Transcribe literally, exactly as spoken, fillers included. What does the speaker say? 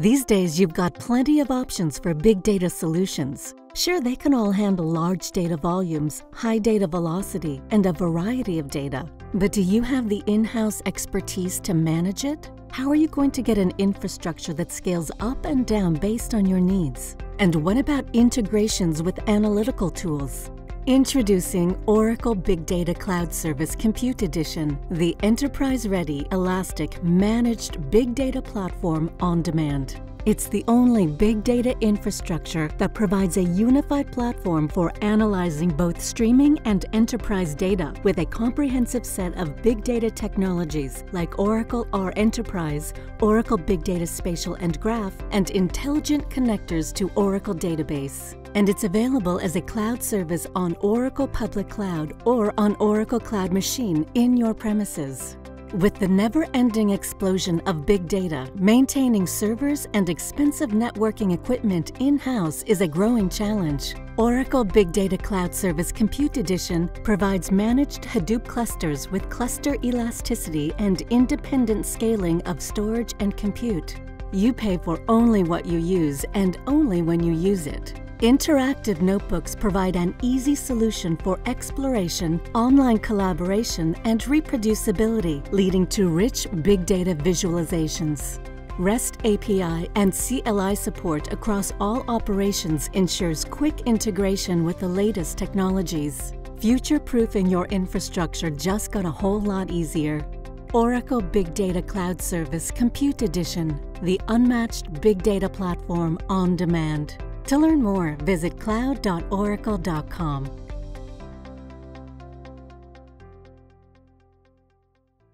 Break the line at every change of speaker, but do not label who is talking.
These days, you've got plenty of options for big data solutions. Sure, they can all handle large data volumes, high data velocity, and a variety of data. But do you have the in-house expertise to manage it? How are you going to get an infrastructure that scales up and down based on your needs? And what about integrations with analytical tools? Introducing Oracle Big Data Cloud Service Compute Edition, the enterprise-ready, elastic, managed big data platform on demand. It's the only big data infrastructure that provides a unified platform for analyzing both streaming and enterprise data with a comprehensive set of big data technologies like Oracle R Enterprise, Oracle Big Data Spatial and Graph, and intelligent connectors to Oracle Database. And it's available as a cloud service on Oracle Public Cloud or on Oracle Cloud Machine in your premises. With the never-ending explosion of big data, maintaining servers and expensive networking equipment in-house is a growing challenge. Oracle Big Data Cloud Service Compute Edition provides managed Hadoop clusters with cluster elasticity and independent scaling of storage and compute. You pay for only what you use and only when you use it. Interactive notebooks provide an easy solution for exploration, online collaboration, and reproducibility, leading to rich big data visualizations. REST A P I and C L I support across all operations ensures quick integration with the latest technologies. Future-proofing your infrastructure just got a whole lot easier. Oracle Big Data Cloud Service Compute Edition, the unmatched big data platform on demand. To learn more, visit cloud dot oracle dot com.